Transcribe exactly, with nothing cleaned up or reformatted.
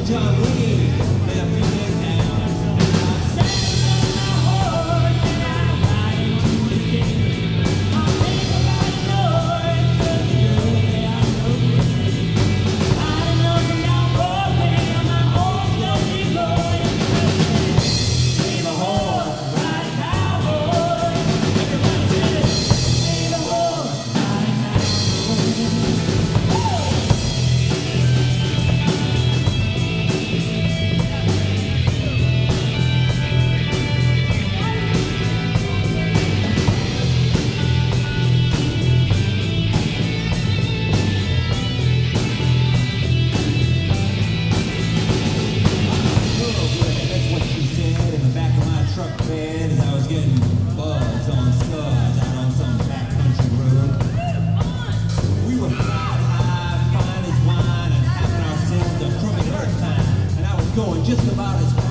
John Lee, left in this town. I'm sitting on my horse and I'm riding to the city. I'm making a lot of noise 'cause the girl that I know is me. Riding up and down Broadway on my old dusty road. Save a horse, ride a cowboy. Everybody say it. Save a horse, ride a cowboy. Bed as I was getting buzzed on studs out on some backcountry road. We were flying high, fine as wine, and having ourselves a crooked earth time. And I was going just about as fast